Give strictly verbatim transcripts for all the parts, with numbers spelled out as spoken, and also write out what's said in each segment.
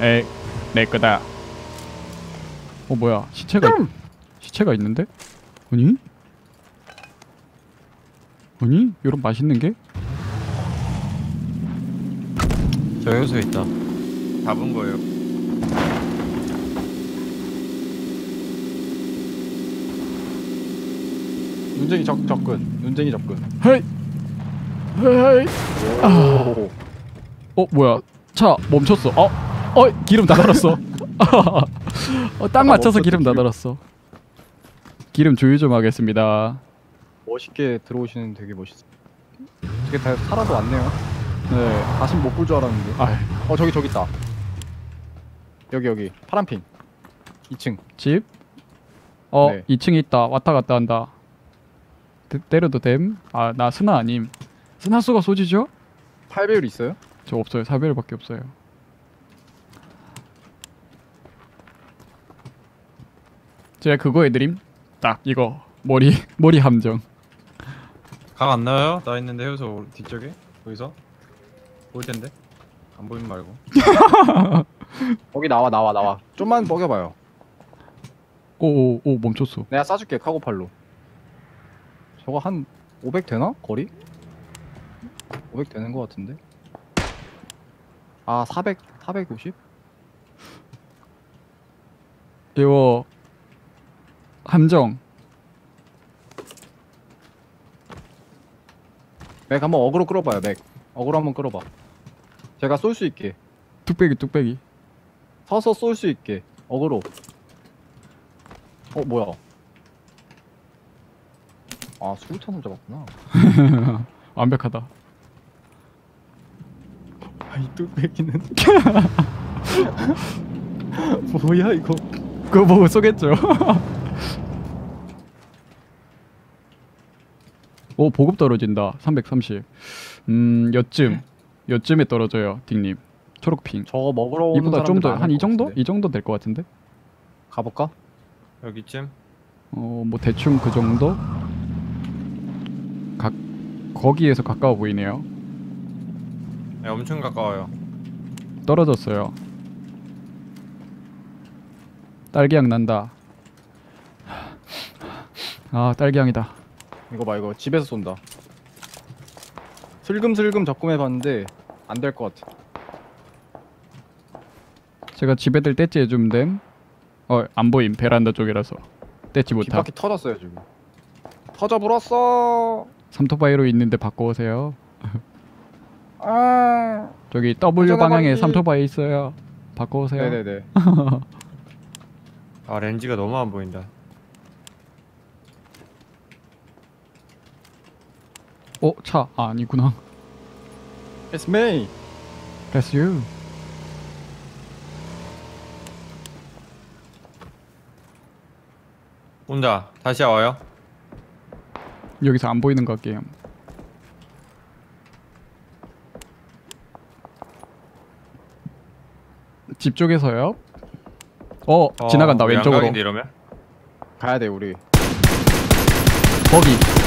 에이 내 거다. 어 뭐야 시체가 있... 시체가 있는데? 아니? 아니? 이런 맛있는 게? 저 여기서 있다. 잡은 거예요. 눈쟁이 적, 접근. 눈쟁이 접근. 헤이 헤이. 오. 어 뭐야 차 멈췄어. 어? 어 기름 다 달았어. 어, 딱 맞춰서 기름 다 달았어. 기름 조율 좀 하겠습니다. 멋있게 들어오시는 되게 멋있어. 되게 다 살아도 왔네요. 네. 다시 못 볼 줄 알았는데. 아 어 저기 저기 있다. 여기 여기 파란핑. 이 층. 집? 어 네. 이 층에 있다. 왔다 갔다 한다. 때, 때려도 됨? 아 나 스나 아님. 스나수가 소지죠? 팔 배율 있어요? 저 없어요. 사 배율밖에 없어요. 제가 그거 해드림. 딱 이거 머리 머리 함정. 각 안 나와요? 나 있는데 해우서 뒤쪽에? 거기서? 보일 텐데? 안 보이면 말고. 거기 나와 나와 나와. 좀만 먹여봐요. 오오 오 멈췄어. 내가 쏴줄게 카고팔로. 저거 한 오백 되나? 거리? 오백 되는 거 같은데? 아 사백, 사백오십? 이거 함정. 맥 한번 어그로 끌어봐요 맥. 어그로 한번 끌어봐. 제가 쏠 수 있게. 뚝배기 뚝배기. 서서 쏠 수 있게. 어그로. 어 뭐야? 아 수류탄을 잡았구나. 완벽하다. 아이 뚝배기는 뭐야 이거? 그거 보고 쏘겠죠. 오 보급 떨어진다. 삼백삼십. 음 여쯤 여쯤에 떨어져요 딩님. 초록핑. 저거 먹으러 오는 이보다 좀 더 사람들 한 이 많을 것 정도? 같은데. 이 정도 될 것 같은데? 가볼까? 여기쯤. 어 뭐 대충 그 정도? 각 거기에서 가까워 보이네요. 네, 엄청 가까워요. 떨어졌어요. 딸기향 난다. 아 딸기향이다. 이거 봐 이거 집에서 쏜다. 슬금슬금 접근해봤는데 안 될 것 같아. 제가 집 애들 떼찌 해주면 됨. 어 안 보임. 베란다 쪽이라서 떼찌 못함. 뒷바퀴 터졌어요 지금. 터져 불었어. 삼토바이로 있는데 바꿔오세요. 아. 저기 W 회전해버리기. 방향에 삼토바이 있어요. 바꿔오세요. 네네네. 아 렌즈가 너무 안 보인다. 어? 차 아, 아니구나. It's me. That's you. 온다. 다시 와요. 여기서 안 보이는 것 같게요. 집 쪽에서요? 어, 어, 지나간다 우리 왼쪽으로. 양각인데, 이러면? 가야 돼 우리. 거기.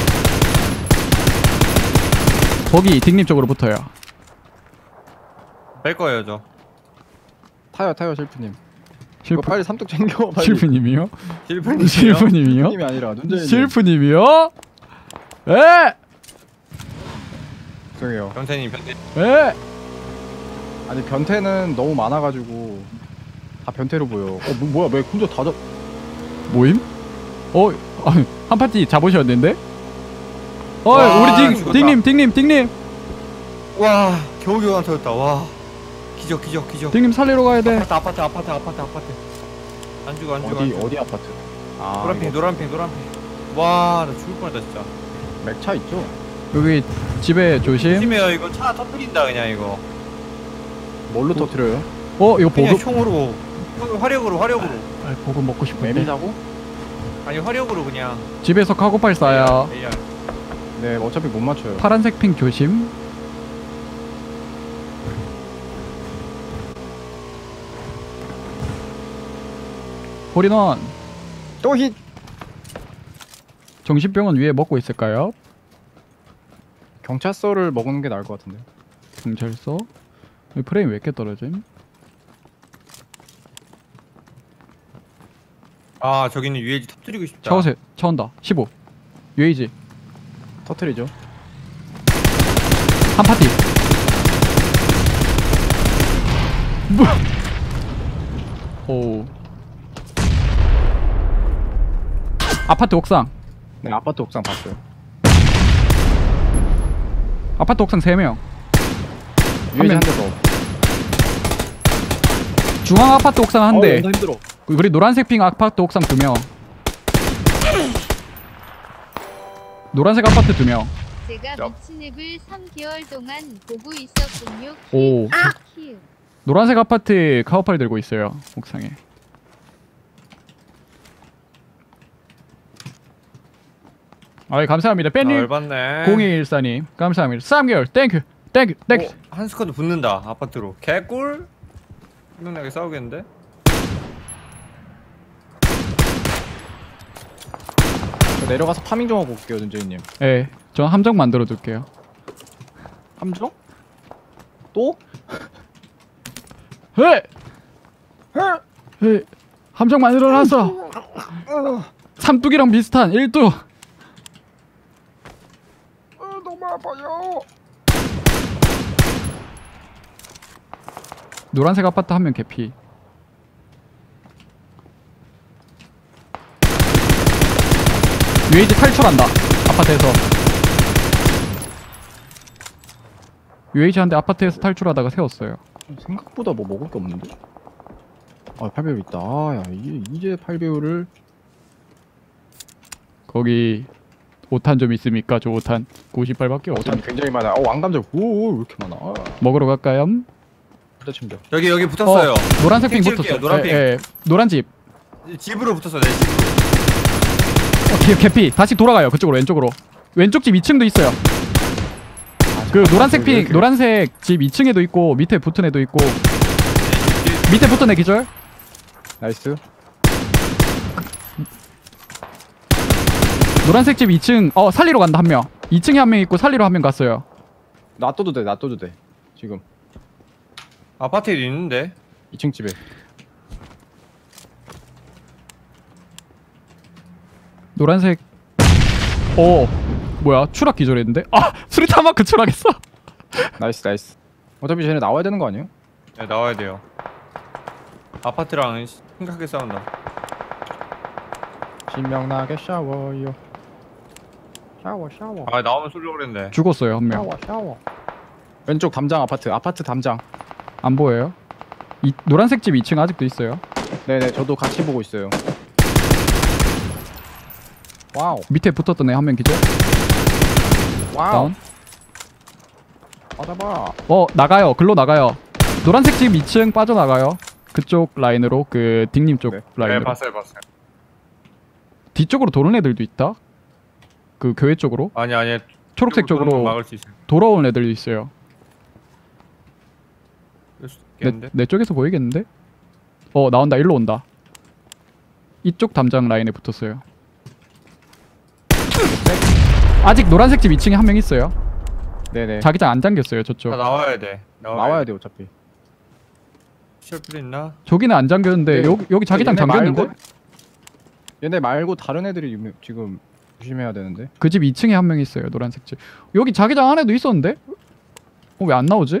거기 딩님 쪽으로 붙어요. 뺄 거예요 저. 타요 타요 실프님. 이거 실프 빨리 삼뚝 챙겨 빨리. 실프님이요? 실프님. 실프님이요? 님이 아니라 눈재님. 실프님이요? 에! 죄송해요. 변태님 변태. 에! 아니 변태는 너무 많아가지고 다 변태로 보여. 어 뭐, 뭐야 왜 혼자 다 잡? 모임? 어, 아, 한 파티 잡으셨는데? 어, 와, 우리 딩, 죽었다. 딩님, 딩님, 딩님, 와 겨우겨우 안 터졌다. 와 기적 기적 기적. 딩님 살리러 가야 돼. 아파트 아파트 아파트 아파트 아파트. 안 죽어 안 죽어. 어디 안 죽어. 어디 아파트? 아 노란핑 이거 노란핑 노란핑. 와 나 죽을 뻔했다 진짜. 맥차 있죠? 여기 집에 조심. 조심해요 이거 차 터뜨린다 그냥 이거. 뭘로 터트려요? 어, 이거 그냥 보급. 총으로 화력으로 화력으로. 아, 보급 먹고 싶은데. 매미자고? 아니 화력으로 그냥. 집에서 카고팔 쏴요. 에이알. 네 어차피 못 맞춰요. 파란색 핑 조심. 홀인원. 또 힛. 정신병원 위에 먹고 있을까요? 경찰서를 먹는 게 나을 것 같은데. 경찰서. 여기 프레임 왜 이렇게 떨어짐? 아 저기는 유에이지 터뜨리고 싶다. 차 오세요. 차 온다. 십오. 유에이지 터트리죠. 한 파티. 뭐? 오. 아파트 옥상. 네, 아파트 옥상 봤어요. 아파트 옥상 세 명. 유에이지 명. 한 대 더. 중앙 아파트 옥상 한 대. 어, 힘들어. 우리 노란색 핑 아파트 옥상 두 명. 노란색 아파트 두 명. 제가 미친 앱을 삼 개월 동안 보고 있었군요. 오. 키읔. 노란색 아파트 카우팔 들고 있어요. 옥상에. 아이 감사합니다. 아, 뺀님 열받네. 공이일사님 감사합니다. 삼 개월 땡큐 땡큐 땡큐. 어, 한 스쿼드 붙는다 아파트로. 개꿀. 분명하게 싸우겠는데? 저 내려가서 파밍 좀 하고 올게요, 눈재희님. 예, 저 함정 만들어 둘게요. 함정? 또? 헤! 헤! 함정 만들어 놨어. 삼뚝이랑 비슷한 일뚝. 너무 아파요. 노란색 아파트 한 명 개피. 유에이지 탈출한다. 아파트에서. 유에이지 한 대 아파트에서 탈출하다가 세웠어요. 생각보다 뭐 먹을 게 없는데? 아, 팔 배율 있다. 아, 야, 이제 이제 팔 배율을 거기 오탄 좀 있습니까? 저 오탄 구십팔밖에 오탄 없습니다. 굉장히 많아. 어, 왕감자. 오, 왜 이렇게 많아? 아, 먹으러 갈까요? 부대 침대. 여기 여기 붙었어요. 노란색 핑 핑 붙었어. 찍을게요, 노란 예, 핑. 예, 노란 집. 집으로 붙었어 내 집으로. 어, 개, 개피. 다시 돌아가요. 그쪽으로 왼쪽으로. 왼쪽 집 이 층도 있어요. 그 노란색 왜 핑, 이렇게- 노란색 집 이 층에도 있고 밑에 붙은 애도 있고. 밑에 붙은 애 기절. 나이스. 노란색 집 이 층. 어, 살리러 간다 한 명. 이 층에 한 명 있고 살리러 한 명 갔어요. 놔둬도 돼, 놔둬도 돼. 지금 아파트에도 있는데. 이 층 집에. 노란색. 어, 뭐야? 추락 기절했는데? 아, 수리타 마크 추락했어. 나이스, 나이스. 어차피 쟤네 나와야 되는 거 아니에요? 네, 나와야 돼요. 아파트랑 심각하게 싸운다. 신명나게 샤워요. 샤워, 샤워. 아 나오면 쏠려고 그랬네. 죽었어요 한 명. 샤워, 샤워. 왼쪽 담장 아파트, 아파트 담장. 안 보여요? 이 노란색 집 이 층 아직도 있어요. 네네, 저도 같이 보고 있어요. 와우, 밑에 붙었던 애 한 명 기절. 와우. 다운. 받아봐. 어, 나가요. 글로 나가요. 노란색 집 이 층 빠져나가요. 그쪽 라인으로, 그 딩님 쪽 네. 라인으로. 네 봤어요 봤어요. 뒤쪽으로 도는 애들도 있다. 그 교회 쪽으로. 아니 아니. 초록색 도는 건 쪽으로 막을 수 있어요. 돌아온 애들도 있어요. 그럴 수도 내, 있겠는데. 내 쪽에서 보이겠는데? 어, 나온다. 일로 온다. 이쪽 담장 라인에 붙었어요. 아직 아직 노란색 집 이 층에 한 명 있어요. 네네. 자기장 안 잠겼어요. 저쪽. 다 나와야 돼. 나와야, 나와야 돼 어차피. 셜플 있나? 저기는 안 잠겼는데 네. 여기 여기 자기장 얘네 잠겼는데? 말고, 얘네 말고 다른 애들이 유명- 지금 조심해야 되는데. 그 집 이 층에 한 명 있어요. 노란색 집. 여기 자기장 안에도 있었는데? 어, 왜 안 나오지?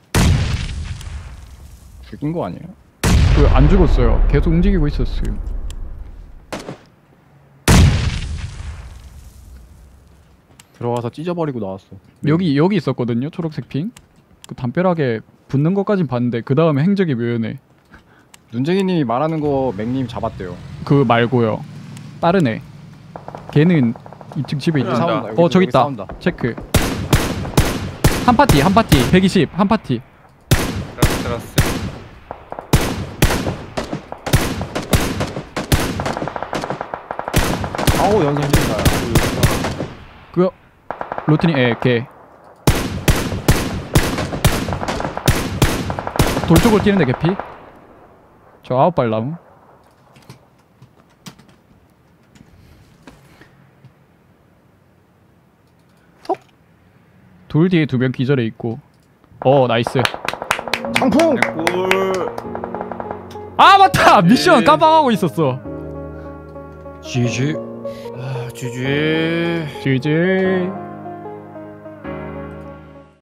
죽인 거 아니에요? 그 안 죽었어요. 계속 움직이고 있었어요. 들어가서 찢어버리고 나왔어. 여기 여기 있었거든요. 초록색 핑. 그 담벼락에 붙는 것까진 봤는데 그 다음에 행적이 묘연해. 눈쟁이님이 말하는 거 맥님 잡았대요. 그 말고요. 다른 애. 걔는 이 층 집에 있는. 싸운다. 싸운다. 여기, 어 저기 여기 있다. 싸운다. 체크. 한 파티 한 파티 백이십 한 파티. 들었어 들었어. 아우 연사 힘들다. 그 로트니 애걔 돌 쪽으로 뛰는데 개피. 저 아홉 발 나무. 돌 뒤에 두 명 기절해 있고. 어 나이스. 장풍. 꿀. 아 맞다 미션 예. 깜빡하고 있었어. 지지. 아, 지지. 지지.